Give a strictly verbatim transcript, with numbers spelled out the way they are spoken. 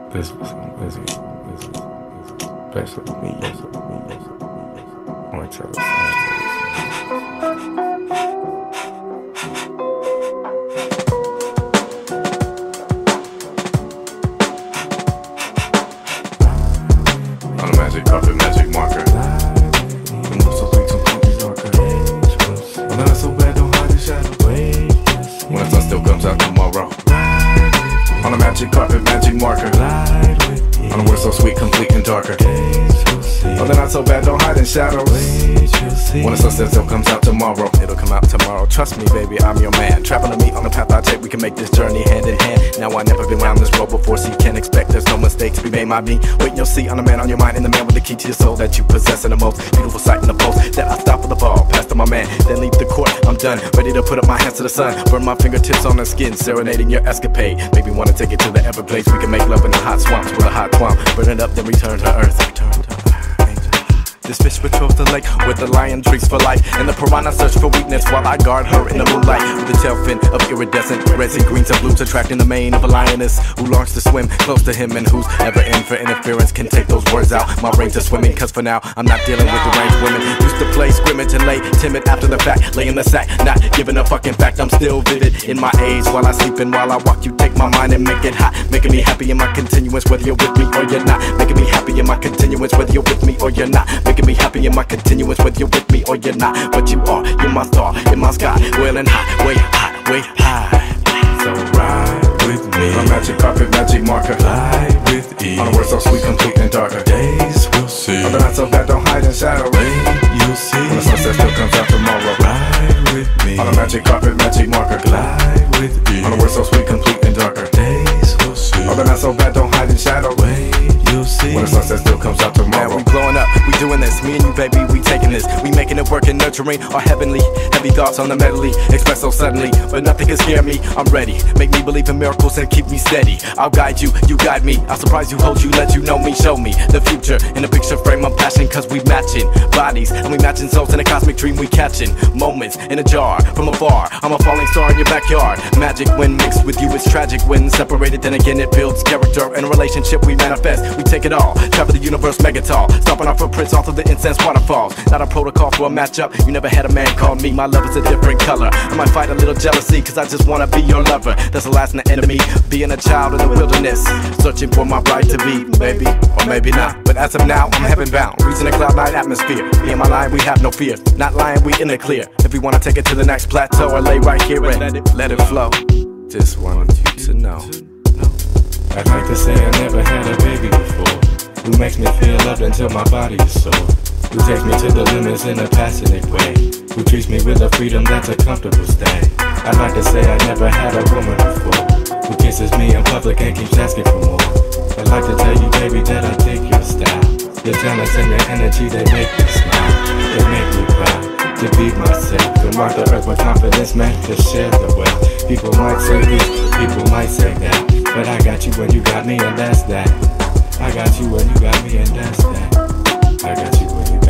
This was this is this is special to me. Yes, to me. Yes, to me. I want to tell you. On a magic carpet, magic marker. The most so sweet, some cookies darker. Well, not so bad, don't hide the shadow. When the sun still comes out tomorrow. On a magic carpet, magic marker. On a word so sweet, complete and darker. Oh, they're not so bad, don't hide in shadows. When the sunset still comes out tomorrow, it'll come out tomorrow. Trust me, baby, I'm your man. Traveling me on the path I take, we can make this journey hand in hand. Now I never been round this road before, so you can't expect there's no mistakes to be made by me. Wait, you'll see, I'm the man on your mind, and the man with the key to your soul that you possess, in the most beautiful sight in the post. That I stop for the ball, pass to my man, then leave the court. I'm done, ready to put up my hands to the sun, burn my fingertips on the skin, serenading your escapade. Maybe wanna take it to the everglades, we can make love in the hot swamps with a hot twamp. Burn it up, then return to earth. Return to earth. This fish patrols the lake with the lion drinks for life, and the piranha search for weakness while I guard her in the moonlight. With the tail fin of iridescent reds and greens and blues, attracting the mane of a lioness who longs to swim close to him, and who's ever in for interference can take those words out. My brains are swimming, cause for now I'm not dealing with deranged women. Used to play scrimmage and lay timid after the fact, lay in the sack, not giving a fucking fact. I'm still vivid in my age while I sleep and while I walk you take my mind and make it hot, making me happy in my continuance whether you're with me or you're not, making me happy in my continuance whether you're with me or you're not, making me happy in my continuance whether you're with me or you're not. But you are, you're my star, in my sky, wailing high, way high, way high. So ride with me on magic carpet, magic marker. Glide with ease on a word so sweet, complete and darker. Days we'll see. Oh, they're not so bad, don't hide in shadow. Wait, you'll see. When the sunset still comes out tomorrow. Ride with me on a magic carpet, magic marker. Glide with ease on a word so sweet, complete and darker. Days we'll see. Oh, they're not so bad, don't hide in shadow. Wait, you'll see. When the sunset still comes out tomorrow. Man, we blowing up, we doing this. Me and you, baby, we taking this. We making it work and nurturing our heavenly, heavy thoughts on the medley. Express so suddenly, but nothing can scare me. I'm ready. Make me believe in miracles and keep me steady. I'll guide you, you guide me. I'll surprise you, hold you, let you know me, show me the future in a picture frame of passion. Cause we matching bodies and we matching souls in a cosmic dream. We catching moments in a jar from afar. I'm a falling star in your backyard. Magic when mixed with you is tragic. When separated, then again it builds character. In a relationship we manifest, we take it all. Travel the universe mega tall, stomping our footprints off of the incense waterfalls. Not a protocol for a matchup. You never had a man call me. My love is a different color. I might fight a little jealousy cause I just wanna be your lover. That's the last of the enemy. Being a child in the wilderness, searching for my bride to be, maybe or maybe not. But as of now, I'm heaven bound, reaching a cloud nine atmosphere. Me and my line, we have no fear. Not lying, we in the clear. If we wanna take it to the next plateau, or lay right here and let it, let it flow. Just wanted you to know. I'd like to say I never had a baby before, who makes me feel loved until my body is sore, who takes me to the limits in a passionate way, who treats me with a freedom that's a comfortable stay. I'd like to say I never had a woman before, who kisses me in public and keeps asking for more. I'd like to tell you, baby, that I dig your style. Your talents and your energy, they make me smile. They make me proud to be myself, to mark the earth with confidence, man, to share the wealth. People might say this, people might say that, but I got you when you got me, and that's that. I got you when you got me, and that's that. I got you when you got me.